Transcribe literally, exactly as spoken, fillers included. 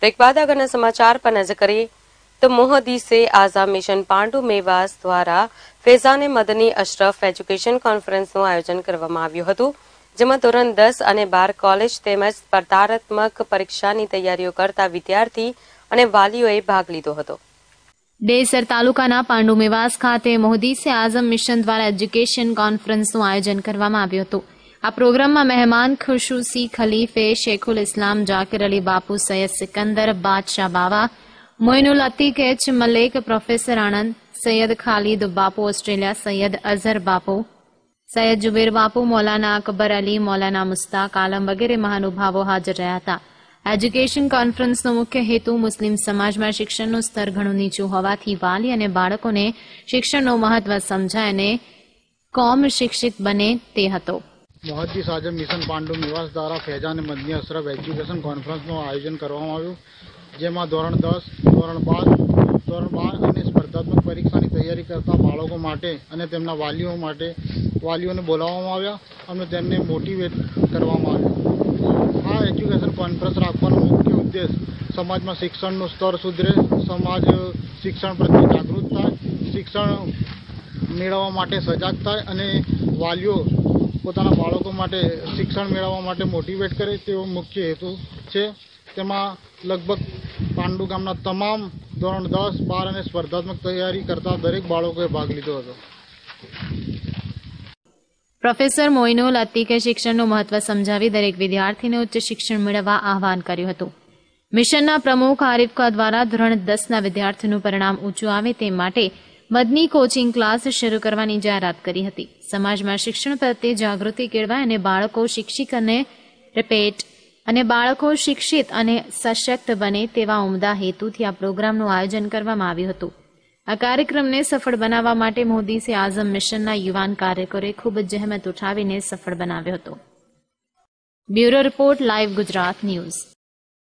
Break बाद આગળના સમાચાર પર નજર કરીએ તો મોહદીસે આઝામ મિશન પાંડુ મેવાસ દ્વારા ફેઝાને મદની અશરફ એજ્યુકેશન કોન્ફરન્સનું આયોજન કરવામાં આવ્યું હતું, જેમાં ધોરણ દસ અને બાર કોલેજ તેમજ સ્પર્ધાત્મક પરીક્ષાની તૈયારીઓ કરતા વિદ્યાર્થી અને વાલીઓએ ભાગ લીધો હતો. ડેસર તાલુકાના પાંડુ મેવાસ ખાતે મોહદીસે આઝમ મિશન દ્વારા એજ્યુકેશન કોન્ફરન્સનું આયોજન કરવામાં આવ્યું હતું. આ પ્રોગ્રામમાં મહેમાન ખુશૂસી ખલીફે શેખુલ ઇસ્લામ જાકિર અલી બાપુ, Syed Sikandar Badshah Bava, Moinul Atik H Malek, professor Anand, Sayyed Khalid Bapu Australia, Syed Azhar બાપુ, સૈયદ જુબેર બાપુ, મૌલાના અકબર અલી, મૌલાના મુસ્તાક આલમ વગેરે મહાનુભાવો હાજર રહ્યા હતા. એજ્યુકેશન કોન્ફરન્સનો મુખ્ય હેતુ મુસ્લિમ સમાજમાં શિક્ષણનું સ્તર ઘણું નીચું હોવાથી વાલી અને બાળકોને શિક્ષણનું મહત્વ સમજાય અને કોમ શિક્ષિત બને તે હતો. મોહદ્દીસ આઝમ મિશન પાંડુ મેવાસ દ્વારા ફેઝાન મદની અશરફ એજ્યુકેશન કોન્ફરન્સનું આયોજન કરવામાં આવ્યું, જેમાં ધોરણ દસ, ધોરણ બાર ધોરણ બાર અને સ્પર્ધાત્મક પરીક્ષાની તૈયારી કરતા બાળકો માટે અને તેમના વાલીઓ માટે વાલીઓને બોલાવવામાં આવ્યા અને તેમને મોટિવેટ કરવામાં આવ્યા. આ એજ્યુકેશન કોન્ફરન્સ રાખવાનો મુખ્ય ઉદ્દેશ સમાજમાં શિક્ષણનું સ્તર સુધરે, સમાજ શિક્ષણ પ્રત્યે જાગૃત થાય, શિક્ષણ મેળવવા માટે સજાગ થાય અને વાલીઓ પોતાના બાળકો માટે શિક્ષણ મેળવવા માટે મોટિવેટ કરે તેવો મુખ્ય હેતુ છે. તેમાં લગભગ પાંડુ ગામના તમામ ધોરણ દસ, બાર અને સ્પર્ધાત્મક તૈયારી કરતા દરેક બાળકોએ ભાગ લીધો હતો. પ્રોફેસર મોઇનુલ અતીકે શિક્ષણનું મહત્વ સમજાવી દરેક વિદ્યાર્થીને ઉચ્ચ શિક્ષણ મેળવવા આહવાન કર્યું હતું. મિશનના પ્રમુખ આરિફકા દ્વારા ધોરણ દસના વિદ્યાર્થીનું પરિણામ ઊંચું આવે તે માટે મદની કોચિંગ ક્લાસ શરૂ કરવાની જાહેરાત કરી હતી. સમાજમાં શિક્ષણ પ્રત્યે જાગૃતિ કેળવાય અને બાળકો શિક્ષિત અને રિપેટ અને બાળકો શિક્ષિત અને સશક્ત બને તેવા ઉમદા હેતુથી આ પ્રોગ્રામનું આયોજન કરવામાં આવ્યું હતું. આ કાર્યક્રમને સફળ બનાવવા માટે મોહદીસે આઝમ મિશનના યુવાન કાર્યકરોએ ખૂબ જ જહેમત ઉઠાવીને સફળ બનાવ્યો હતો. Bureau report, live Gujarat news.